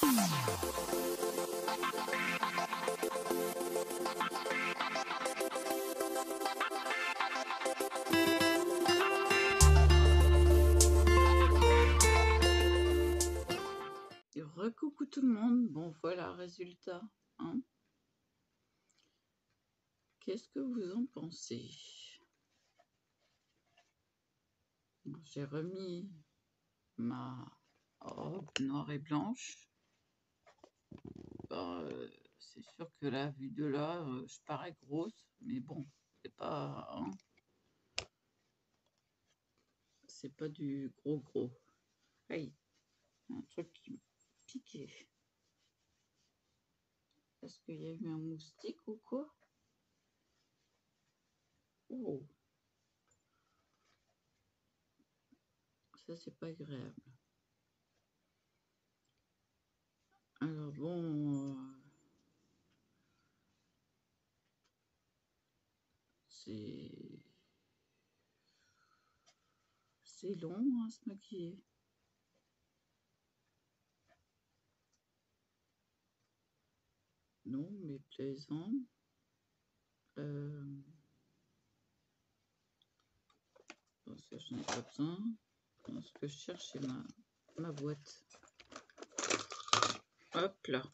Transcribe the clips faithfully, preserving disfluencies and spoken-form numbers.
Recoucou tout le monde, bon voilà, résultat, hein. Qu'est-ce que vous en pensez? J'ai remis ma robe noire et blanche. Ben, euh, c'est sûr que là, vu de là, euh, je parais grosse, mais bon, c'est pas, hein, c'est pas du gros gros. Aïe, un truc qui me piquait. Est-ce qu'il y a eu un moustique ou quoi? Oh, ça c'est pas agréable. Alors bon, euh, c'est c'est long à se maquiller. Non, mais plaisant. Euh... Bon, ça, je n'en ai pas besoin. Non, ce que je cherche, c'est ma, ma boîte. Hop là.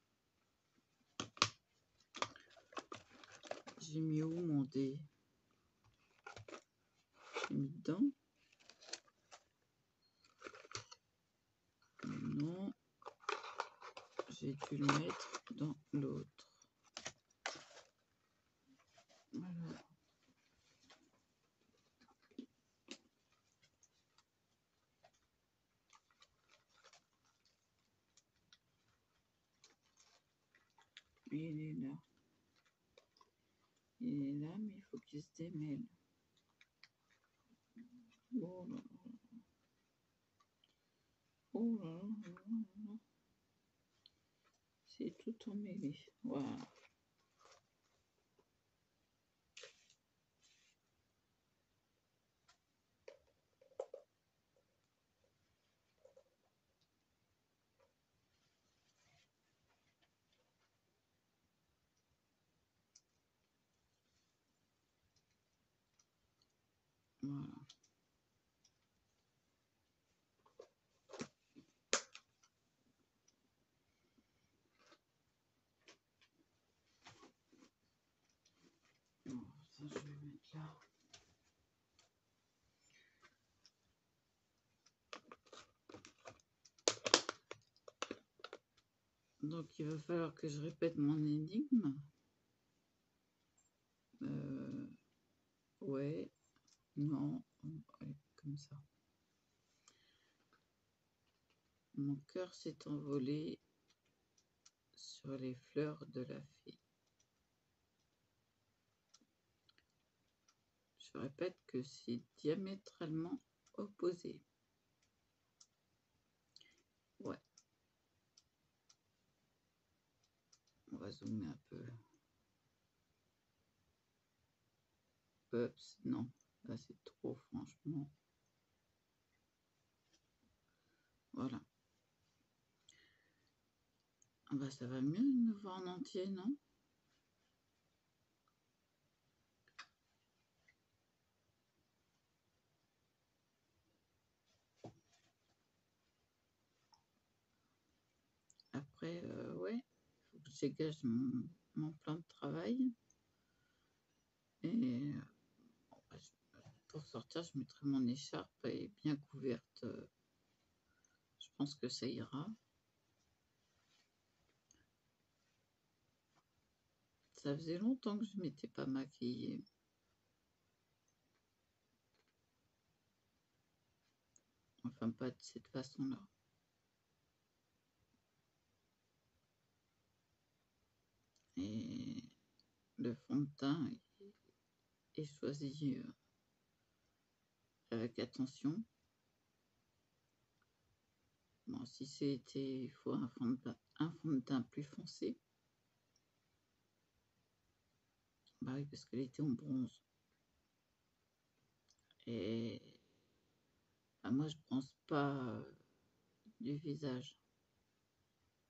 J'ai mis où mon dé? J'ai mis dedans. Non. J'ai dû le mettre dans l'autre. Voilà. Il est là. Il est là, mais il faut qu'il se démêle. Oh là là. Oh là là là là. C'est tout emmêlé. Voilà. Voilà. Bon, ça, je vais mettre là. Donc, il va falloir que je répète mon énigme. Euh, ouais, non, ouais, comme ça. Mon cœur s'est envolé sur les fleurs de la fée. Je répète que c'est diamétralement opposé. Ouais. On va zoomer un peu. Oups, non. Là, c'est trop, franchement. Voilà. Ah bah, ça va mieux de me voir en entier, non? Après, euh, ouais, il faut que je dégage mon, mon plan de travail. Et bon, bah, je, pour sortir, je mettrai mon écharpe et bien couverte. Je pense que ça ira. Ça faisait longtemps que je ne m'étais pas maquillée. Enfin, pas de cette façon-là. Et le fond de teint est, est choisi euh, avec attention. Bon, si c'était, il faut un fond de teint, un fond de teint plus foncé. Bah oui, parce qu'elle était en bronze. Et bah, moi, je bronze pas euh, du visage.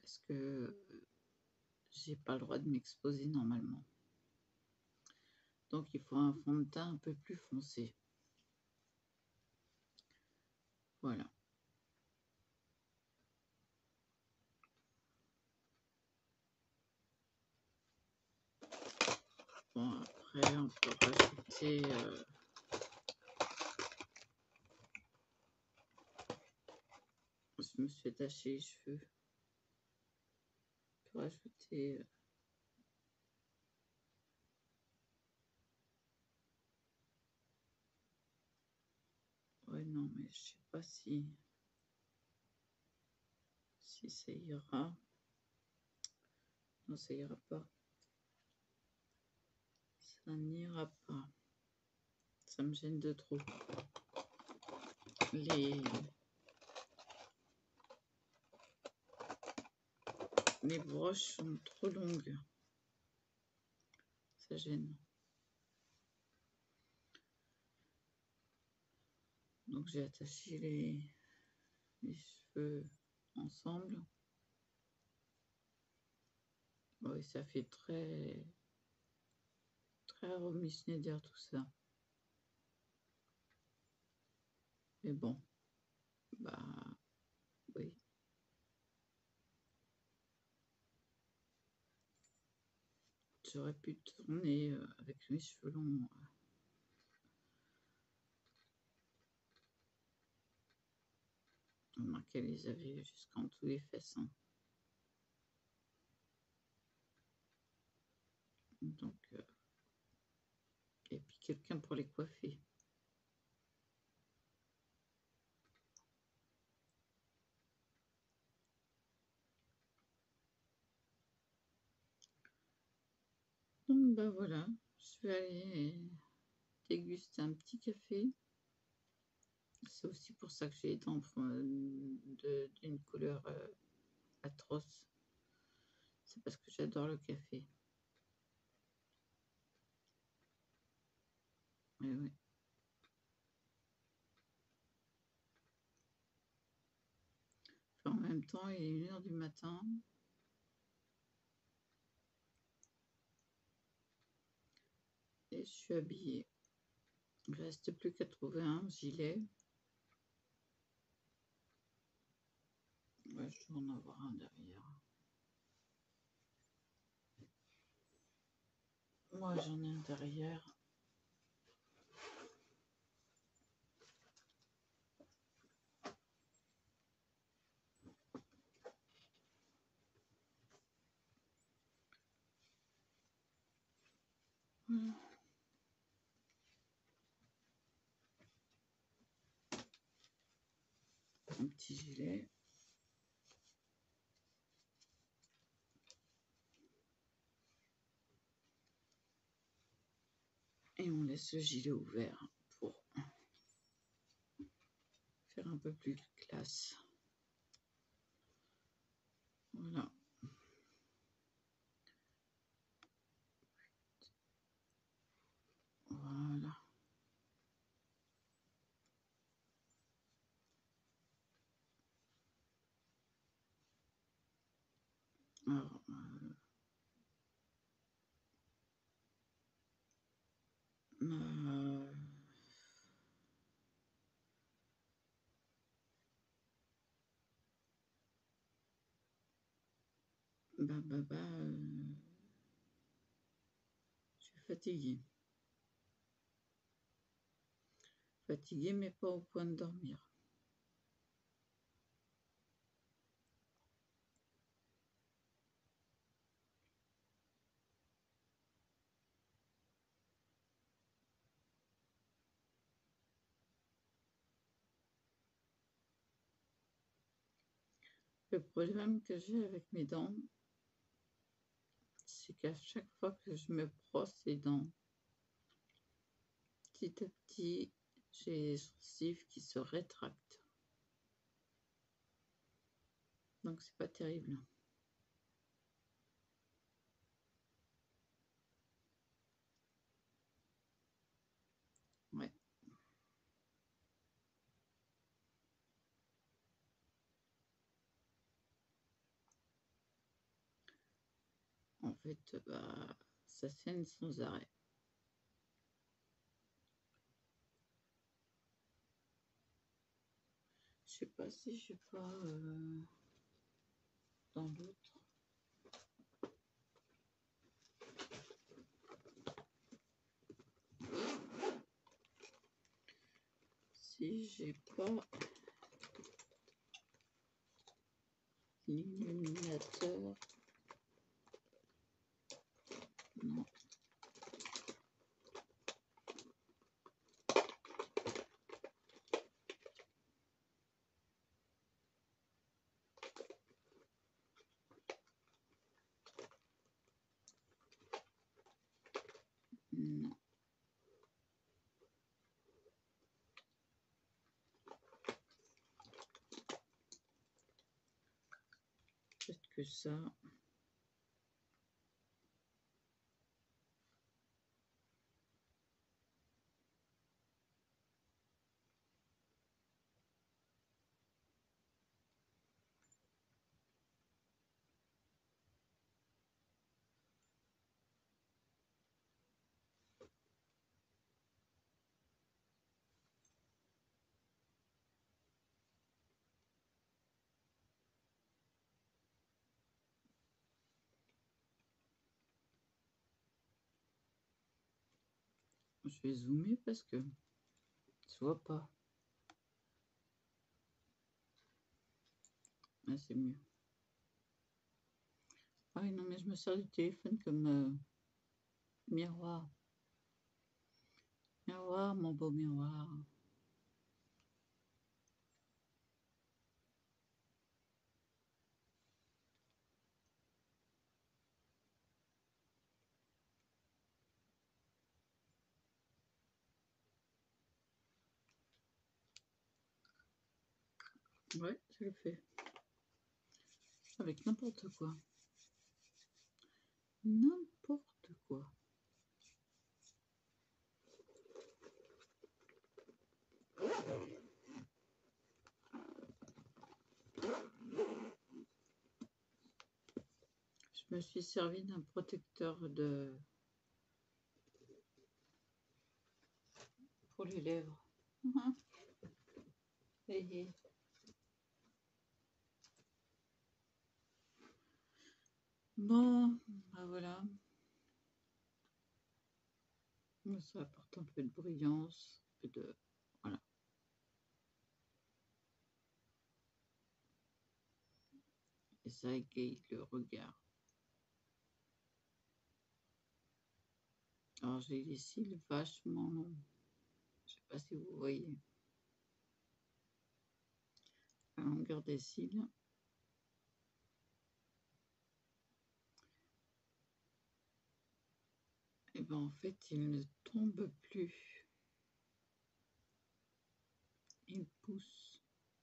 parce que j'ai pas le droit de m'exposer normalement. Donc il faut un fond de teint un peu plus foncé. Voilà. Bon, après on peut rajouter... Euh, je me suis attaché les cheveux. On peut rajouter... Euh, ouais, non, mais je sais pas si... Si ça ira. Non, ça ira pas. Ça n'ira pas. Ça me gêne de trop. Les... Les broches sont trop longues. Ça gêne. Donc j'ai attaché les, les cheveux ensemble. Oui, ça fait très très Romy Schneider tout ça. Mais bon, bah oui. J'aurais pu tourner euh, avec mes cheveux longs. Euh. Remarquez, les avait jusqu'en dessous les fesses. Hein. Donc, euh, et puis quelqu'un pour les coiffer. Donc, bah voilà, je vais aller déguster un petit café. C'est aussi pour ça que j'ai les dents d'une couleur euh, atroce. C'est parce que j'adore le café. Oui, oui. Enfin, en même temps, il est une heure du matin. Et je suis habillée. Il ne reste plus qu'à trouver un gilet. Ouais, je dois en avoir un derrière. Moi, j'en ai un derrière. Voilà. Un petit gilet. Et on laisse le gilet ouvert pour faire un peu plus classe. Voilà. Voilà. Alors, euh, euh, bah, bah, bah, euh, je suis fatiguée. Fatiguée, mais pas au point de dormir. Le problème que j'ai avec mes dents, c'est qu'à chaque fois que je me brosse les dents, petit à petit, j'ai les sourcils qui se rétractent. Donc, c'est pas terrible. Ouais. en fait, bah, ça saigne sans arrêt. Je sais pas si j'ai pas euh, dans l'autre. Si j'ai pas l'illuminateur. Non. Non. Peut-être que ça. Je vais zoomer parce que je vois pas. Ah, c'est mieux. Ah oui, non, mais je me sers du téléphone comme euh, miroir. Miroir, mon beau miroir. Ouais, ça le fait. Avec n'importe quoi. N'importe quoi. Je me suis servi d'un protecteur de pour les lèvres. Mhm. Et bon, bah voilà. Ça apporte un peu de brillance, un peu de voilà. Et ça égaye le regard. Alors j'ai les cils vachement longs. Je sais pas si vous voyez la longueur des cils. Et ben en fait, ils ne tombent plus. Ils poussent.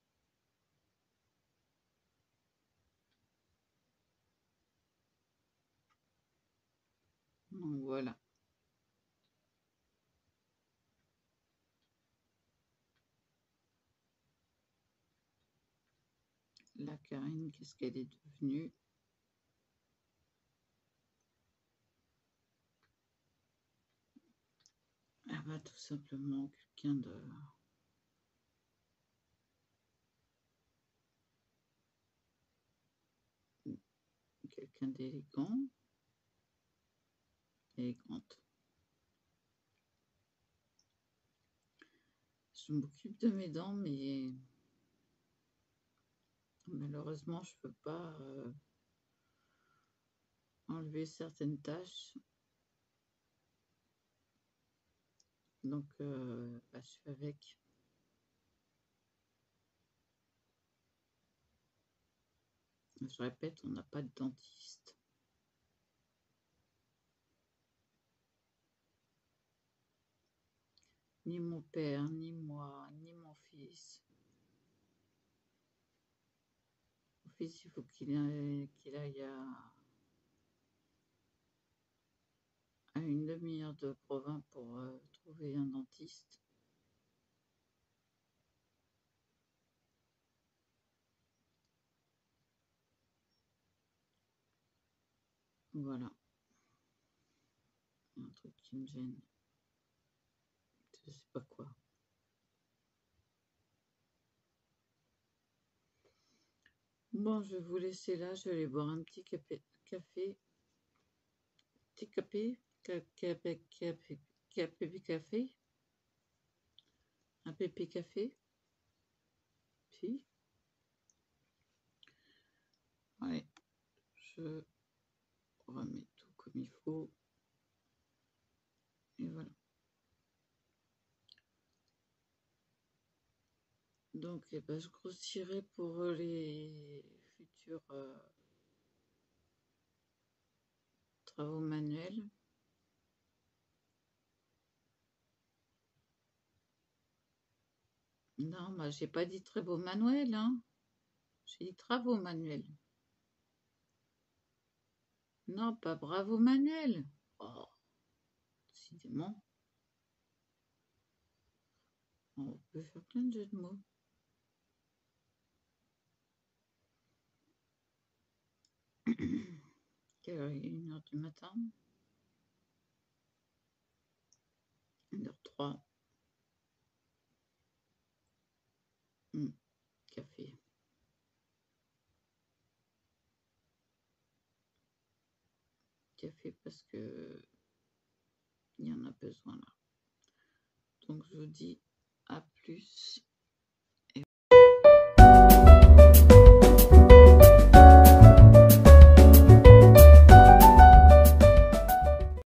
Donc voilà. La Karine, qu'est-ce qu'elle est devenue? Ah bah tout simplement quelqu'un de... quelqu'un d'élégant. Élégante. Je m'occupe de mes dents, mais malheureusement, je peux pas euh, enlever certaines taches. Donc, euh, bah, je suis avec. Je répète, on n'a pas de dentiste. Ni mon père, ni moi, ni mon fils. Mon fils, il faut qu'il aille, qu'il aille à, à une demi-heure de Provins pour euh, trouver un dentiste. Voilà. Un truc qui me gêne. Je sais pas quoi. Bon, je vais vous laisser là. Je vais aller boire un petit café. Café. Petit café. Café. Café. Café. Café. Café. Un pépé café. Puis. Allez. Je remets tout comme il faut. Et voilà. Donc, eh ben, je grossirai pour les futurs euh, travaux manuels. Non, moi, j'ai pas dit très beau manuel, hein. J'ai dit travaux manuels. Non, pas bravo manuel. Oh, décidément. On peut faire plein de jeux de mots. Quelle heure il est? Une heure du matin. Une heure trois. Mmh, café. Café parce que il y en a besoin là. Donc je vous dis à plus.